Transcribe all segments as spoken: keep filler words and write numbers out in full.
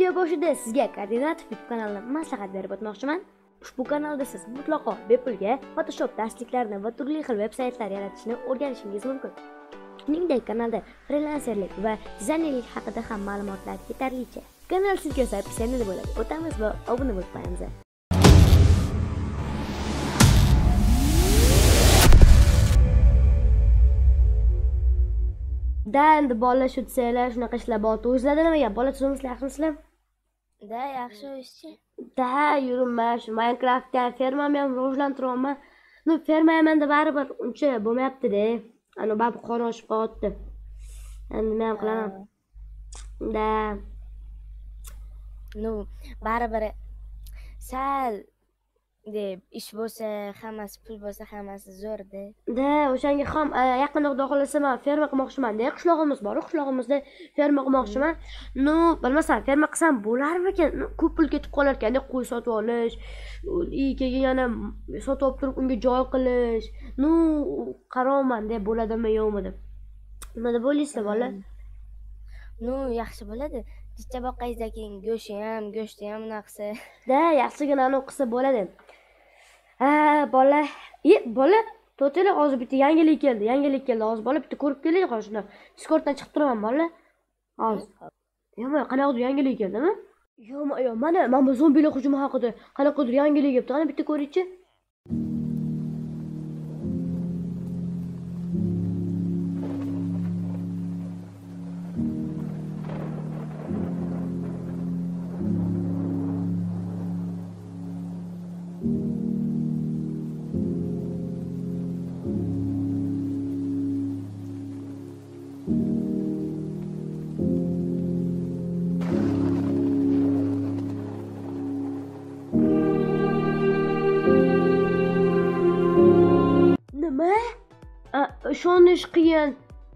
Video boshida sizga Koordinativ YouTube kanalidan maslahat berib o'tmoqchiman. Ushbu kanalda siz mutlaqo bepulga Photoshop darsliklarini va turli xil veb-saytlar yaratishni o'rganishingiz mumkin. Shuningdek, kanalda frilanserlik va dizaynerlik haqida ham ma'lumotlar yetarlicha. Kanal sizga yoqsa pisandali bo'ladi. O'tamiz va obuna bo'lib qo'yamiz. Da, endi bolalar shu desanglar, shunaqa ishlar bor. O'zingizlarda nima gap? Bola tuzimizlar yaxshimisizlar? Da, yaxshi o'zchi. Da, yuribman shu Minecraftda fermamni ham rivojlantiryapman. No, ferma ham da baribir uncha bo'lmayapti-da. Ana bab qon oshib qoldi. Endi nima ham qilaman? Da. No, baribir sal deb ish bo'lsa, hammasi pul bo'lsa, hammasi zo'r-da. Da, o'shanga ham yaqinda xudo xolasa men ferma qilmoqchiman-da. Qishlog'imiz bor, qishlog'imizda ferma qilmoqchiman. No, bilmasam, ferma qilsam bo'larmikan? Ko'p pul ketib qolar ekan-da, qo'y sotib olish, keyin yana sotib olib turib unga joy qilish. No, qarayman-da, bo'ladimi, yo'qmi deb. Nima deb o'ylaysizlar, bolalar? No, yaxshi bo'ladi. Jicha boqqayizdan keyin go'shti ham, go'shti ham naqsa. Da, yaxshigina anu qilsa bo'ladi. Ha, bola, e, bola, to'tela hozir bitta yangilik keldi, yangilik keldi. Hozir bola bitta ko'rib keling, hozir shuni Discorddan chiqib turaman, bola. Hozir. Yo'q, qanaqadir yangilik keldimi? Yo'q, yo'q, mana men bu zombilar hujumi haqida qanaqadir yangilik kelibdi. Qani bitta ko'ringchi. Nima? Ishonish qiyin.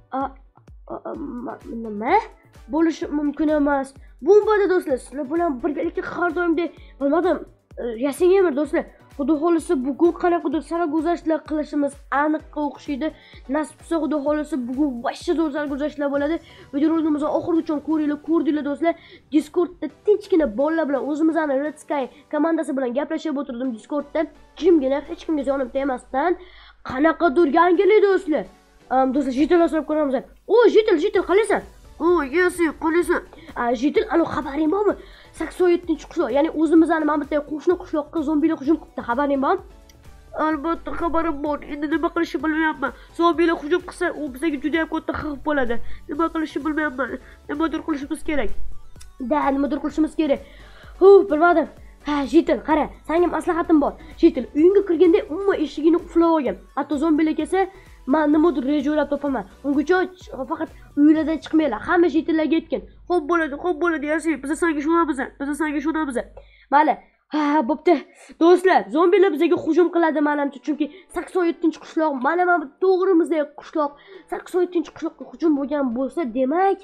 Nima? Bo'lishi mumkin emas. Bombada do'stlar, sizlar bilan birgalikda har doimdek bilmadim, yasangayman do'stlar. Xudo xolisa bugun qanaqadir sarguzashtlar qilishimiz aniqqa o'xshaydi. Nasib qilsa xudo xolisa bugun vashcha zo'r sarguzashtlar bo'ladi. Videolarimizni oxirigacha ko'ringlar, ko'rdinglar do'stlar. Discordda tinchgina bolalar bilan o'zimizning Red Sky komandasi bilan gaplashib o'tirdim Discordda. Kimgina hech kimga yonimda emasdan qanaqadir yangilik do'stlar. Do'stlar, jitil so'rab ko'ramiz. O, jitil, jitil qalaysan? O, yesi, qalaysan? Jitil, anu xabaring bormi? sakson yettinchi qishloq, ya'ni o'zimizning mana bitta qo'shni qishloqqa zombilar hujum qildi. Xabaring bormi? Albatta xabarim bor. Endi nima qilishni bilmayapman. Zombilar hujum qilsa, u bizga juda ham katta xavf bo'ladi. Nima qilishni bilmayapman. Nimadir qilishimiz kerak. Da, nimadir qilishimiz kerak. Hu, bilmadim. Ha, Jitil, qara, senga maslahatim bor. Jitil, uyingga kirganda umuman eshigini qulflab olgan. Hatto zombilar kelsa, men nimadir reja o'ylab topaman. Ungacha faqat uylardan chiqmanglar. Hamma Jitillarga aytgan. Xo'p bo'ladi, xo'p bo'ladi, yasi. Biz senga ishonamiz. Biz senga ishonamiz. Mayli. Ha, bo'pti. Do'stlar, zombilar bizga hujum qiladi menimcha, chunki sakson yettinchi qishloq, mana mana to'g'rimizda qishloq, sakson yettinchi qishloqqa hujum bo'lgan bo'lsa, demak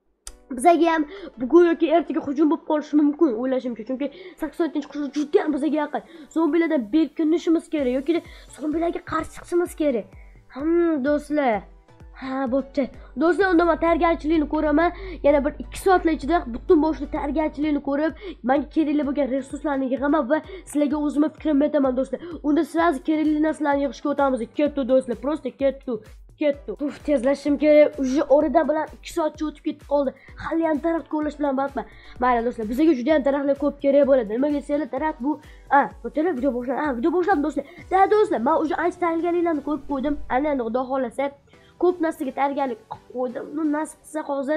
bizga ham bugun yoki ertaga hujum bo'lib qolishi mumkin o'ylashimcha, chunki sakson yettinchi qishloq juda ham bizga yaqin. Zombilardan berkinishimiz kerak yoki zombilarga qarshi chiqishimiz kerak. Hmm, do'stlar. Ha, bo'pti. Do'stlar, unda men tayyorgarchilikni ko'raman. Yana bir ikki soatlar ichida butun boshli tayyorgarchilikni ko'rib, menga kerakli bo'lgan resurslarni yig'aman va sizlarga o'zimning fikrimni aytaman do'stlar. Unda sirazi kerakli narsalarni yig'ishga o'tamiz. Ketdi do'stlar, просто ketdi. Ketdi. Uf, tezlashim kerak. Uje oradan bilan ikki soatcha o'tib ketib qoldi. Hali ham daraxt ko'llash bilan bandman. Mayli do'stlar, bizga juda ham daraxtlar ko'p kerak bo'ladi. Nimaga desanglar, daraxt bu, ha, o'tira video boshladi. Ha, video boshladim do'stlar. Da, do'stlar, men uje ancha tayyorgarliklarni ko'rib qo'ydim. Ana endi xudo xolasa ko'p narsaga tayyorgarlik qilib qo'ydim. Uni nasib qilsa hozir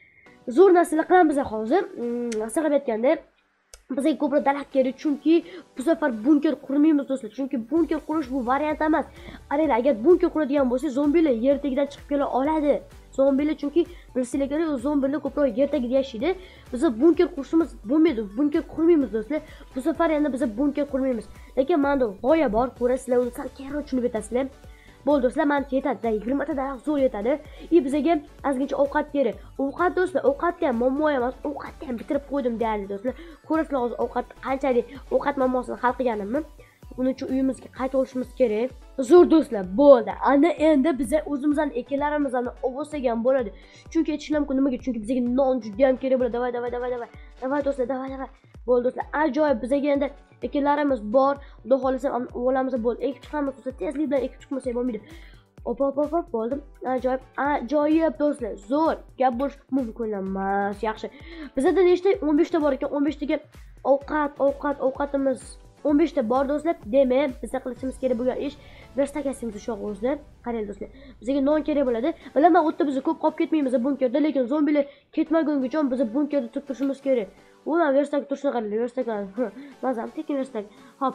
zo'r narsalar qilamiz hozir. Masalan aytganda, bizga ko'proq daraxt kerak, chunki bu safar bunker qurmaymiz do'stlar. Chunki bunker qurish bu variant emas. Qaranglar, agar bunker quradigan bo'lsa, zombilar yer tagidan chiqib kela oladi. Zombilar chunki bilsanglar kerak, zombilar ko'proq yer tagida yashaydi. Biz bunker qurishimiz bo'lmaydi. Bunker qurmaymiz do'stlar. Bu safar endi biz bunker qurmaymiz. Lekin menda g'oya bor, ko'rasizlar, uni sal keyinroq tushunib yetasizlar. Bo'ldi do'stlar, men yetadi. yigirma ta daraxt zo'r yetadi. И bizga ozgincha ovqat kerak. Ovqat do'stlar, ovqatni ham muammo emas. Ovqatni ham bitirib qo'ydim deyarli do'stlar. Ko'rasizlar hozir ovqat qanchalik ovqat muammosini hal qilganimni. Buning uchun uyimizga qaytib olishimiz kerak. Zo'r do'stlar, bo'ldi. Ana endi biz o'zimizning ekinlarimizni olib bo'lsagan bo'ladi. Chunki aytishim mumkin nimaga? Chunki bizga non juda ham kerak bo'ladi. Davay, davay, davay, davay. Davay do'stlar, davay, davay. Bo'ldi do'stlar. Ajoyib bizga endi ekinlarimiz bor. Xudo xolasa o'g'lamiz bo'ldi. Ekib chiqamiz do'stlar. Tezlik bilan ekib chiqmasak bo'lmaydi. Hop hop hop hop bo'ldi. Ajoyib, ajoyib do'stlar. Zo'r. Gap bo'lish mumkin emas. Yaxshi. Bizda nechta o'n besh ta bor ekan. o'n besh taga ovqat, ovqat, ovqatimiz o'n besh ta bor do'stlar. Demak, bizga qilishimiz kerak bo'lgan ish verstakasimiz shu do'stlar. Qarang do'stlar. Bizga non kerak bo'ladi. Bilaman, o'tda biz ko'p qolib ketmaymiz bunkerda, lekin zombilar ketmagungacha biz bunkerda turib turishimiz kerak. Ulan verstak turishni qaranglar, verstak. Mazam tekin verstak. Hop.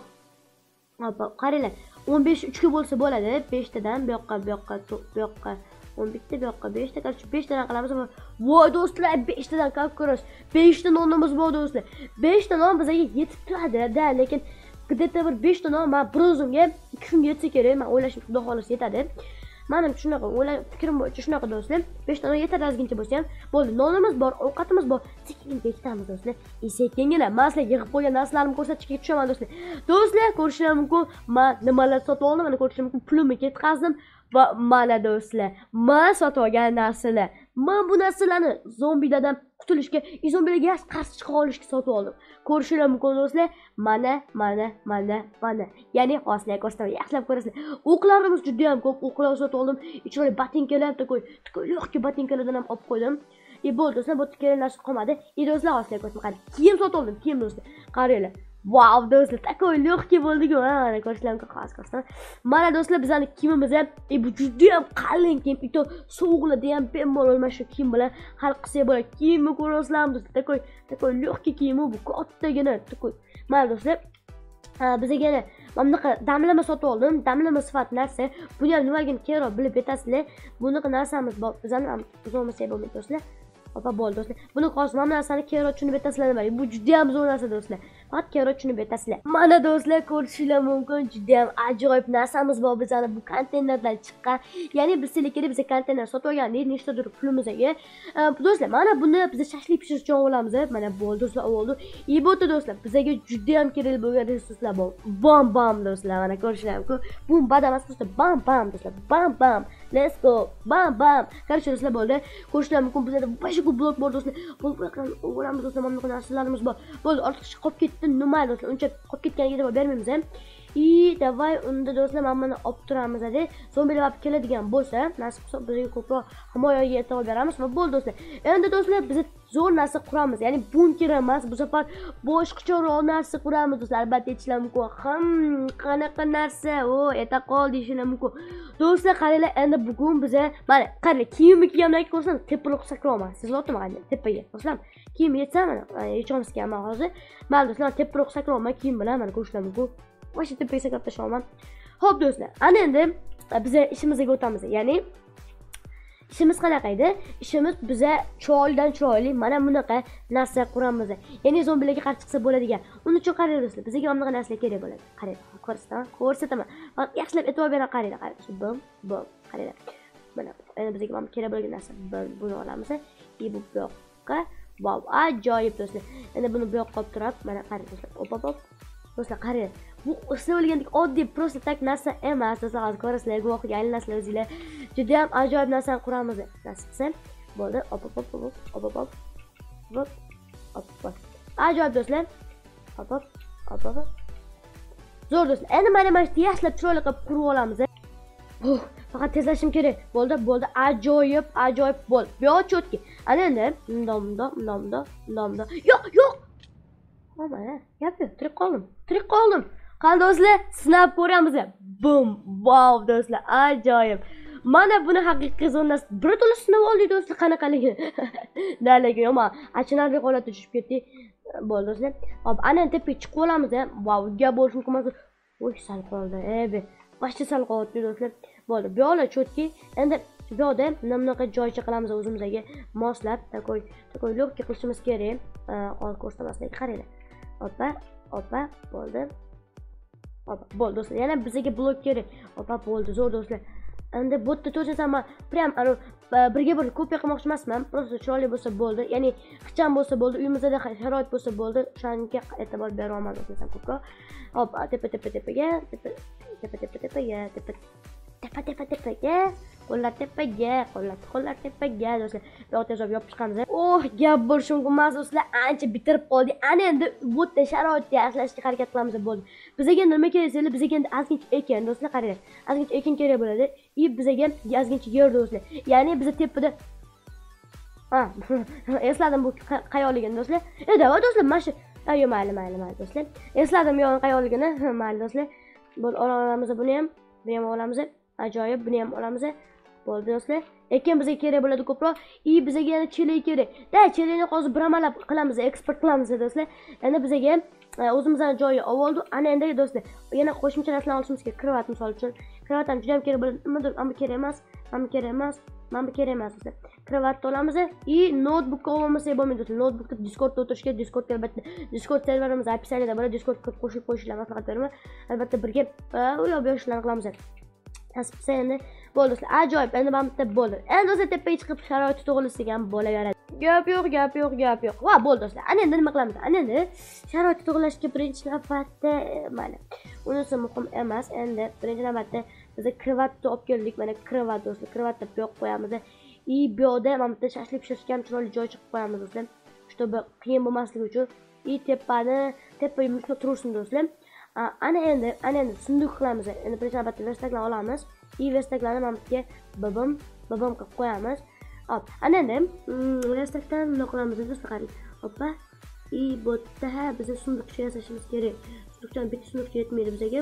Hop, qaranglar. o'n besh uch ga bo'lsa bo'ladi. besh tadan bu yoqqa, bu yoqqa, bu yoqqa o'n bitta, bu yoqqa besh ta, qarshi besh tadan qilamiz. Voy do'stlar, besh tadan qilib ko'rish. besh ta nonimiz bor do'stlar. besh ta non bizga yetib turadi-da, lekin где-то bir besh ta non men bir o'zimga ikki kunga yetsa kerak. Men o'ylashim xudo xolos yetadi. Mening shunaqa o'ylab fikrim bo'yicha shunaqa do'stlar. besh ta non yetadi ozgincha bo'lsa ham. Bo'ldi, nonimiz bor, ovqatimiz bor. Sekin ketamiz do'stlar. Sekingina masla yig'ib qo'ygan narsalarimni ko'rsatishga tushaman do'stlar. Do'stlar, ko'rishingiz mumkin. Men nimalar sotib oldim, mana ko'rishingiz mumkin. Pulimni ketkazdim va mana do'stlar, men sotib olgan narsalar. Men bu narsalarni zombilardan qutulishga, zombilarga qarshi chiqa olishga sotib oldim. Ko'rishingiz mumkin do'stlar. Mana, mana, mana, mana. Ya'ni hoslar ko'rsataman, yaxshilab ko'rasizlar. O'qlarimiz juda ham ko'p, o'qlar sotib oldim. Ichida botinkalar, takoy, takoy lehki botinkalardan ham olib qo'ydim. E bo'ldi do'stlar, bu kerak narsa qolmadi. E do'stlar, hoslar ko'rsataman. Qarang, kiyim sotib oldim, kiyim do'stlar. Qaranglar. Wow do'stlar, takoy lehki bo'ldi-ku. Mana ko'rishingiz mumkin, qog'oz ko'rsataman. Mana do'stlar, bizning kiyimimiz ham, e bu juda ham qalin kiyim. Ito sovuqlarda ham bemalol mana shu kiyim bilan hal qilsak bo'ladi. Kiyimni ko'rasizlarmi do'stlar? Takoy, takoy lehki kiyim bu, kattagina takoy. Mana do'stlar, bizga yana mana bunaqa damlama sotib oldim. Damlama sifat narsa. Buni ham nimaligini keyinroq bilib yetasizlar. Bunaqa narsamiz bor. Bizani ham o'zimiz bo'lmaydi do'stlar. Opa bo'ldi do'stlar. Buni hozir mana narsani keyinroq tushunib yetasizlar nima. Bu juda ham zo'r narsa do'stlar. Faqat keyinroq tushunib yetasizlar. Mana do'stlar, ko'rishingiz mumkin, juda ham ajoyib narsamiz bor bizani bu konteynerdan chiqqan. Ya'ni bizlar kerak biz konteyner sotib olgandik, nechtadir pulimizga. Do'stlar, mana buni biz shashlik pishirish uchun olamiz. Mana bo'ldi do'stlar, oldi. И bo'ldi do'stlar, bizga juda ham kerak bo'lgan resurslar bor. Bam bam do'stlar, mana ko'rishingiz mumkin. Bu badamas do'stlar, bam bam do'stlar, bam bam. Let's go. Bam bam. Qarshi do'stlar bo'ldi. Ko'rishingiz mumkin bizda boshqa ko'p blok bor do'stlar. Bu bilan o'ramiz do'stlar, mana bunaqa narsalarimiz bor. Bo'ldi, ortiqcha qolib ketdi. Nima do'stlar? Uncha qolib ketganiga e'tibor bermaymiz ham. И davay unda do'stlar mana buni olib turamiz hadi. Zombilar olib keladigan bo'lsa, nasib qilsa bizga ko'proq himoyaga e'tibor beramiz va bo'ldi do'stlar. Endi do'stlar biz zo'r narsa quramiz. Ya'ni bunker emas, bu safar boshqacharoq narsa quramiz do'stlar. Albatta aytishlar mumkin. Hım, qanaqa narsa? O, eta qol deyishlar mumkin. Do'stlar, qaranglar, endi bugun biza mana qaranglar, kiyimni kiygandan keyin ko'rsam, teparoq sakraman. Siz o'tma qani, tepaga. Do'stlar, kiyim yetsa mana, yechamiz kiyam hozir. Mana do'stlar, teparoq sakraman kiyim bilan mana ko'rishlar mumkin. O'sha tepaga sakrab tashlaman. Xo'p do'stlar, ana endi biz ishimizga o'tamiz. Ya'ni ishimiz qanaqa edi? Ishimiz biza chiroylidan chiroyli mana bunaqa narsa quramiz. Ya'ni zombilarga qarshi chiqsa bo'ladigan. Uning uchun qarang do'stlar, bizga mana bunaqa narsalar kerak bo'ladi. Qarang, ko'rsataman, ko'rsataman. Yaxshilab e'tibor bering, qaranglar, qaranglar. Bum, bum, qaranglar. Mana endi bizga mana kerak bo'lgan narsa buni olamiz. И bu yoqqa, wow, ajoyib do'stlar. Endi buni bu yoqqa olib turib, mana qarang do'stlar. Hop hop hop. Do'stlar, qarang. Bu sizlar o'ylagandek oddiy prosta tak narsa emas. Do'stlar, hozir ko'rasizlar, guvohga aylanasizlar o'zingizlar. Juda ham ajoyib narsani quramiz. Nasib qilsa, bo'ldi. Hop hop hop hop hop hop hop. Hop hop hop. Ajoyib do'stlar. Hop hop hop hop. Zo'r do'stlar. Endi mana mana shu yaxshilab chiroyli qilib qurib olamiz. Oh, faqat tezlashim kerak. Bo'ldi, bo'ldi. Ajoyib, ajoyib bo'ldi. Bu yoq chotki. Ana endi bundoq, bundoq, bundoq, bundoq. Yo'q, yo'q. Mana, gap yo'q. Tirik qoldim. Tirik qoldim. Qani do'stlar, sinab ko'ramiz. Bum, wow do'stlar, ajoyib. Mana buni haqiqiy zo'rnas. Bir to'la sinab oldik do'stlar, qanaqaligi. Dalagi yomon. Achinarli holatga tushib ketdik. Bo'ldi do'stlar. Hop, ana tepaga chiqib olamiz. Wow, gap bo'lish mumkin emas. Voy, sal qoldi. Ey, boshqa sal qoldi do'stlar. Bo'ldi. Bu yoqlar chotki. Endi bu yoqda bunaqa joycha qilamiz o'zimizga moslab, takoy, takoy lobga qilishimiz kerak. Hozir ko'rsatmaslik, qaranglar. Hoppa, hoppa, bo'ldi. Hoppa, bo'ldi do'stlar. Yana bizga blok kerak. Hoppa, bo'ldi, zo'r do'stlar. Endi bu yerda to'sam, prям birga bir kopiya qilmoqchi emasman. Prosta chiroyli bo'lsa bo'ldi. Ya'ni ixcham bo'lsa bo'ldi, uyimizda sharoit bo'lsa bo'ldi. O'shanga e'tibor beraman do'stlar ko'proq. Hop, tepa tepa tepaga, tepa tepa tepa tepaga, tepa tepa tepa tepaga. Qo'llar tepaga, qo'llar, qo'llar tepaga do'stlar. Bu tezroq yopib chiqamiz. Oh, gap bo'lishi mumkin emas do'stlar. Ancha bitirib qoldik. Ana endi bu yerda sharoitni yaxshilashga harakat qilamiz bo'ldi. Bizga nima kerak esa bizga endi ozgincha ekin do'stlar, qaranglar. Ozgincha ekin kerak bo'ladi. И bizga ozgincha yer do'stlar. Ya'ni biz tepada ha, esladim bu qayoqligini do'stlar. E, davay do'stlar, mana shu ayo mayli, mayli, mayli do'stlar. Esladim yo'q qayoqligini. Mayli do'stlar. Bo'ldi, olamiz buni ham, buni ham olamiz. Ajoyib, buni ham olamiz. Bo'ldi do'stlar. Ekin bizga kerak bo'ladi ko'proq. И bizga yana chelik kerak. Da, chelikni hozir biramalab qilamiz, eksport qilamiz do'stlar. Endi bizga o'zimizdan joyi oldik. Ana endi do'stlar, yana qo'shimcha narsalar olishimiz kerak. Kravat misol uchun. Kravat ham juda ham kerak bo'ladi. Nimadir, ammo kerak emas, ammo kerak emas, ammo kerak emas do'stlar. Kravat olamiz. И notebook olmasa bo'lmaydi do'stlar. Notebookda Discordda o'tirishga, Discordga albatta Discord serverimiz opsiyasida bo'ladi. Discordga qo'shilib qo'yishlarni maslahat beraman. Albatta birga u yoq bu yoqlarni qilamiz. Tasbisa endi bo'ldi do'stlar. Ajoyib, endi mana bitta bo'ldi. Endi o'zi tepaga chiqib sharoit to'g'rilsa ham bo'laveradi. Gap yo'q, gap yo'q, gap yo'q. Va bo'ldi do'stlar. Ana endi nima qilamiz? Ana endi sharoit to'g'rilashga birinchi navbatda mana unisi muhim emas. Endi birinchi navbatda biz kravatni olib keldik. Mana kravat do'stlar. Kravatni bu yoqqa qo'yamiz. И bu yoqda mana bitta shashlik pishirishga ham chiroyli joy chiqib qo'yamiz do'stlar. Чтобы qiyin bo'lmasligi uchun. И tepani, tepa yumshoq tursin do'stlar. Ana endi, ana endi sunduq qilamiz. Endi birinchi navbatda verstaklarni olamiz. И verstaklarni mana bunga babam, babam qilib qo'yamiz. Hop, ana endi verstakdan nima qilamiz do'stlar, qarang. Hoppa. И bu yerda biz sunduqcha yasashimiz kerak. Sunduqdan bitta sunduqcha yetmaydi bizga.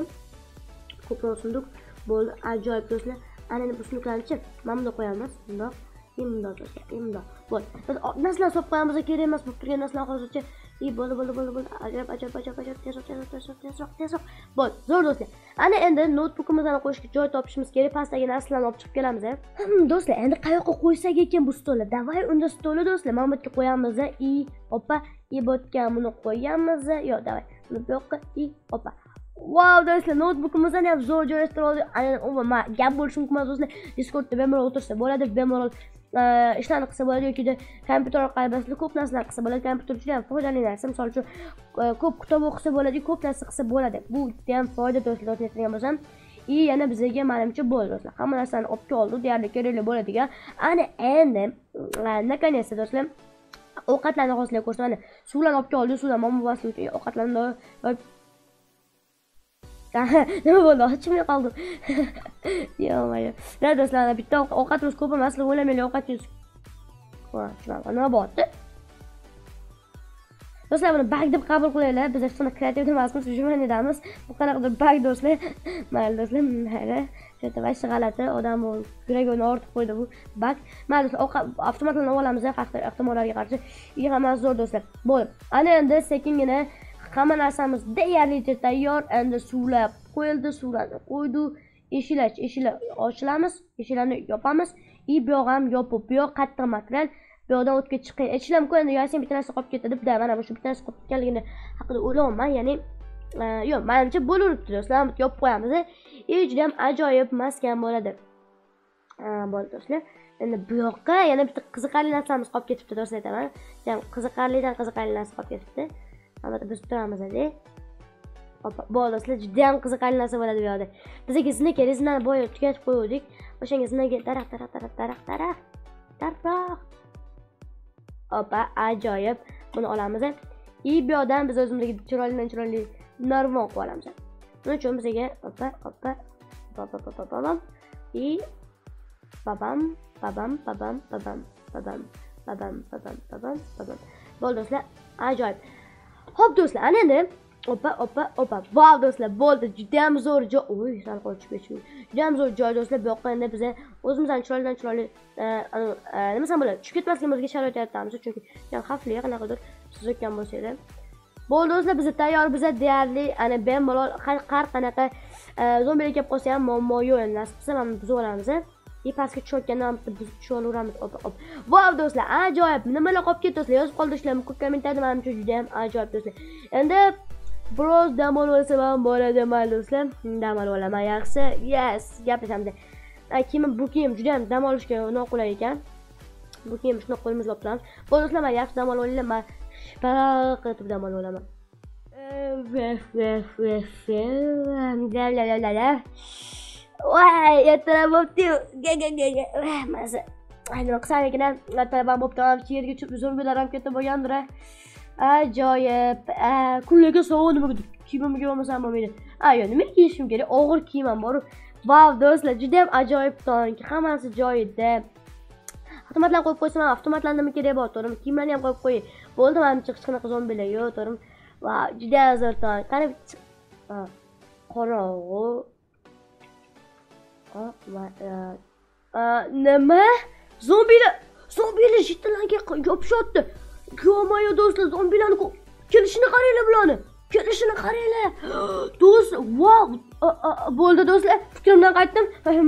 Ko'proq sunduq bo'ldi. Ajoyib do'stlar. Ana endi bu sunduqlarni mana bunda qo'yamiz. Bundoq, bundoq do'stlar, bundoq. Bo'ldi. Biz narsalar solib qo'yamiz, kerak emas bo'lib turgan narsalar hozircha. И bo'ldi, bo'ldi, bo'ldi, bo'ldi. Ajoyib, ajoyib, ajoyib, ajoyib. Tezroq, tezroq, tezroq, tezroq, tezroq. Bo'ldi, zo'r do'stlar. Ana endi notebookimizni qo'yishga joy topishimiz kerak. Pastdagi narsalarni olib chiqib kelamiz. Hmm, do'stlar, endi qayoqqa qo'ysak ekan bu stolni? Davay, unda stolni do'stlar, mana bu yerga qo'yamiz. И hoppa, и bu yerga buni qo'yamiz. Yo'q, davay. Buni bu yoqqa, и hoppa. Wow do'stlar, notebookimizni ham zo'r joylashtirib oldik. Ana umuman gap bo'lishi mumkin emas do'stlar. Discordda bemalol o'tirsa bo'ladi, bemalol ishlarni qilsa bo'ladi yoki kompyuter orqali basli ko'p narsalar qilsa bo'ladi. Kompyuter juda ham foydali narsa. Misol uchun ko'p kitob o'qisa bo'ladi, ko'p narsa qilsa bo'ladi. Bu juda ham foyda do'stlar, aytadigan bo'lsam. И yana bizga menimcha bo'ldi do'stlar. Hamma narsani olib keldik, deyarli kerakli bo'ladigan. Ana endi наконец-то do'stlar ovqatlarni hozirlab ko'rsaman. Suvlarni olib keldik, suvlar mana bu vasli uchun ovqatlarni nima bo'ldi? Ochmay qoldim. Yo'q-yo'q. Ra do'stlar, bitta ovqatimiz ko'p emas, o'ylamaylik ovqatingiz. Va, nima bo'ldi? Do'stlar, buni bug deb qabul qilaylik. Biz hech qanday kreativ emasmiz, jurnalidamiz. Bu qanaqadir bug do'stlar. Mayli do'stlar, mayli. Shunday vashi g'alati, odam bu yuragini ortib qo'ydi bu bug. Mayli do'stlar, ovqat avtomatlarni olamiz, ehtimollarga qarshi. И hammasi zo'r do'stlar. Bo'ldi. Ana endi sekingina hamma narsamiz deyarli tayyor. Endi suvlar qo'yildi, suvlarni qo'ydik. Eshiklar, eshiklar ochilamiz, eshiklarni yopamiz. И bu yoq ham yopib, bu yoq qattiq material. Bu yoqdan o'tga chiqing. Eshiklarni qo'yindi, yasin bitta narsa qolib ketdi deb, mana shu bitta narsa qolib ketganligini haqida o'ylayman. Ya'ni yo'q, menimcha bo'laveribdi do'stlar. Yopib qo'yamiz. И juda ham ajoyib maskan bo'ladi. Bo'ldi do'stlar. Endi bu yoqqa yana bitta qiziqarli narsamiz qolib ketibdi do'stlar, aytaman. Jam qiziqarlidan qiziqarli narsa qolib ketibdi. Albatta biz turamiz hadi. Hoppa, bo'ldi do'stlar, juda ham qiziqarli narsa bo'ladi bu yoqda. Bizga zina kerak, zinani boya tugatib qo'ydik. O'shanga zinaga daraxt, daraxt, daraxt, daraxt, daraxt. Daraxt. Hoppa, ajoyib. Buni olamiz. И bu yoqdan biz o'zimizga chiroyli chiroyli narvon qilib olamiz. Buning uchun bizga hoppa, hoppa, hoppa, hoppa, hoppa. И babam, babam, babam, babam, babam, babam, babam, babam, babam. Bo'ldi do'stlar, ajoyib. Hop do'stlar, ana endi hoppa, hoppa, hoppa. Wow do'stlar, bo'ldi. Juda ham zo'r joy. Oy, sal qochib ketdim. Juda ham zo'r joy do'stlar. Bu yoqqa endi biz o'zimizdan chiroylidan chiroyli nima desam bo'ladi? Tushib ketmasligimizga sharoit yaratamiz, chunki ham xavfli qanaqadir siz o'tgan bo'lsangiz. Bo'ldi do'stlar, biz tayyor, biz deyarli ana bemalol har qanaqa zombilar kelib qolsa ham muammo yo'q. Endi nasib qilsa mana buzib olamiz. И pastga tushayotgandan biz tushaveramiz. Hop, hop. Wow do'stlar, ajoyib. Nimalar qolib ketdi do'stlar? Yozib qoldingizlarmi? Ko'p kommentariyada menimcha juda ham ajoyib do'stlar. Endi biroz dam olsa ham bo'ladi, mayli do'stlar. Dam olaman yaxshi. Yes, gaplashamiz. Kiyim bu kiyim juda ham dam olishga noqulay ekan. Bu kiyim shuni qo'limizga olib turamiz. Bu do'stlar, men yaxshi dam olinglar. Men shpaq qilib dam olaman. Voy, ertalab bo'pti-yu. Ga ga ga ga. Masa. Nima qilsam ekan? Ertalab ham bo'pti. Yerga tushib zombilar ham katta bo'lgandir. Ajoyib. Kunlarga sovuq nima kiyimimga olmasam bo'lmaydi. Ayo, nima kiyishim kerak? Og'ir kiyim ham bor. Vav, do'stlar, juda ham ajoyib tong. Hammasi joyida. Avtomatlarni qo'yib qo'ysam, avtomatlarni nima kerak bor, to'g'rimi? Kiyimlarni ham qo'yib qo'y. Bo'ldi, mana chiqish qanaqa zombilar, yo'q, to'g'rimi? Vav, juda zo'r tong. Qani qorong'u. Nima? Zombilar, zombilar jitlarga yopishyapti. Yo'q-mo'yo do'stlar, zombilarni kelishini qaranglar bularni. Kelishini qaranglar. Do'st, wow! Bo'ldi do'stlar, fikrimdan qaytdim.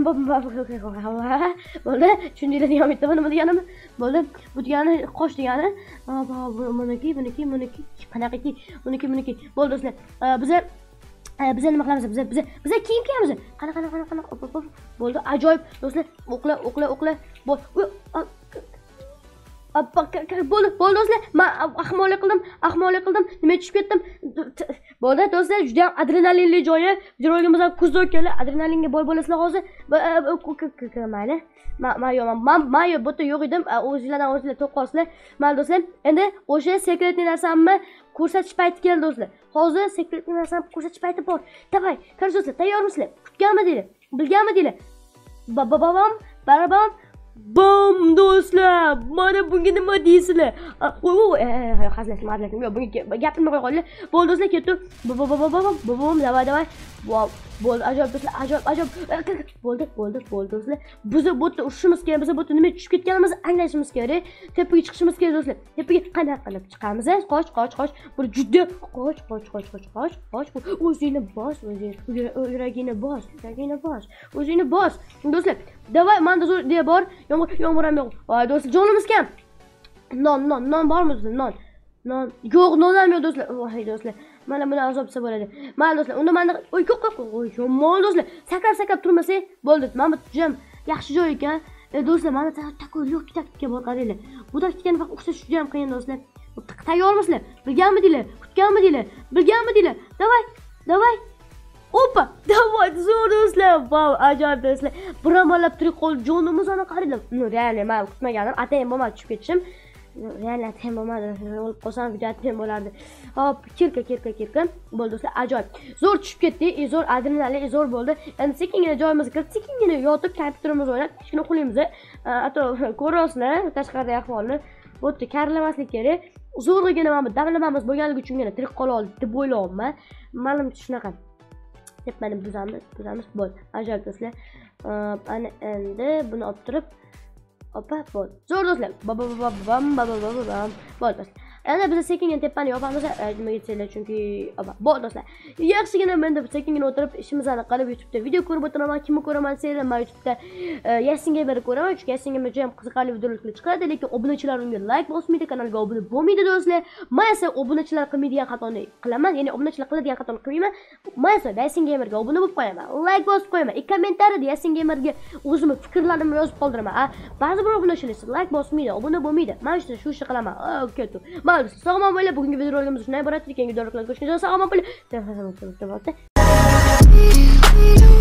Bo'ldi, shundaylar ham aytdim, nima deganim? Bo'ldi, bu degani qosh degani. Buniki, buniki, buniki, qanaqaki, buniki, buniki. Bo'ldi do'stlar, biz biz nima qilamiz? Biz biz biz kiyim kiyamiz. Qana qana qana qana. Bo'ldi, ajoyib do'stlar. O'qla, o'qla, o'qla. Bo'ldi, bo'ldi do'stlar. Men ahmoqlik qildim, ahmoqlik qildim. Nima tushib ketdim? Bo'ldi do'stlar, juda ham adrenalinli joyi. Videoroligimiz ham kuzda o'tganlar. Adrenalinga boy bo'lasizlar hozir. Mayli. Men yo'q, men men yo'q, bu yerda yo'q edim. O'zingizlardan o'zingizlar to'qolsizlar. Mayli do'stlar. Endi o'sha sekretni narsamni ko'rsatish payti keldi do'stlar. Hozir sekretni narsani ko'rsatish payti bor. Davay, qarang do'stlar, tayyormisizlar? Kutganmidinglar? Bilganmidinglar? Babam, barabam, bom do'stlar. Mana bunga nima deysizlar? Voy, hazlatim, hazlatim. Yo'q, bunga gapirmay qo'y qo'yinglar. Bo'ldi do'stlar, ketdi. Bom, davay, davay. Wow, bo'ldi, ajoyib do'stlar, ajoyib, ajoyib. Bo'ldi, bo'ldi, bo'ldi do'stlar. Biz bu yerda urushimiz kerak, biz bu yerda nima tushib ketganimizni anglashimiz kerak. Tepaga chiqishimiz kerak do'stlar. Tepaga qanday qilib chiqamiz? Qoch, qoch, qoch. Bu juda qoch, qoch, qoch, qoch, qoch, qoch. O'zingni bos, o'zingni, yuragingni bos, yuragingni bos. O'zingni bos. Do'stlar, davay, menda zo'r deya bor. Yomg'ir, yomg'ir ham yo'q. Voy do'stlar, jonimiz kam. Non, non, non bormi do'stlar? Non. Non. Yo'q, non ham yo'q do'stlar. Voy do'stlar. Mana buni azobsa bo'ladi. Mayli do'stlar, unda menda oy yo'q, yo'q, oy, yomon do'stlar. Sakrab-sakrab turmasak, bo'ldi. Mana bu jam yaxshi joy ekan. E do'stlar, mana takoy yo'q taktika bor, qaranglar. Bu taktikani faqat o'qitish juda ham qiyin do'stlar. Tayyormisizlar? Bilganmidinglar? Kutganmidinglar? Bilganmidinglar? Davay, davay. Opa, davay, zo'r do'stlar. Vav, ajoyib do'stlar. Bir amallab tirik qol jonimiz ana qaranglar. Real, men kutmaganim, atayin bo'lmadi tushib ketishim. Real atayin bo'lmadi. O'lib qolsam video atayin bo'lardi. Hop, kirka, kirka, kirka. Bo'ldi do'stlar, ajoyib. Zo'r tushib ketdi, zo'r adrenalin, zo'r bo'ldi. Endi sekingina joyimizga kirib, sekingina yotib, kompyuterimizni o'ynab, kichkina qo'limizni, ato ko'rasizlar, tashqaridagi ahvolni. Bu yerda karilamaslik kerak. Zo'rgina mana bu damlamamiz bo'lganligi uchungina tirik qola oldik deb o'ylayapman. Menimcha shunaqa. Tepani buzamiz, buzamiz, bo'ldi. Ajoyib do'stlar. Ana endi buni olib turib, opa, bo'ldi. Zo'r do'stlar. Baba baba bam baba baba bam. Bo'ldi do'stlar. Endi biz sekingina tepani yopamiz, nima yetsanglar chunki, opa, bo'ldi do'stlar. Yaxshigina menda sekingina o'tirib ishimizni qilib YouTube'da video ko'rib o'tiraman. Kimni ko'raman desanglar, men YouTube'da Yasin Gamer ko'raman. Chunki Yasin Gamer juda ham qiziqarli videolar chiqadi, lekin obunachilar unga like bosmaydi, kanalga obuna bo'lmaydi do'stlar. Men esa obunachilar qilmaydigan xatoni qilaman, ya'ni obunachilar qiladigan xatoni qilmayman. Men esa Yasin Gamerga obuna bo'lib qo'yaman, like bosib qo'yaman. Kommentariyada Yasin Gamerga o'zimni fikrlarimni yozib qoldiraman. Ba'zi bir obunachilar like bosmaydi, obuna bo'lmaydi. Men shu ishni qilaman. Okey. Sog'lom bo'linglar. Bugungi videoroligimiz shunday bo'ladi. Keyingi videoroliklarda ko'rishguncha sog'lom bo'ling.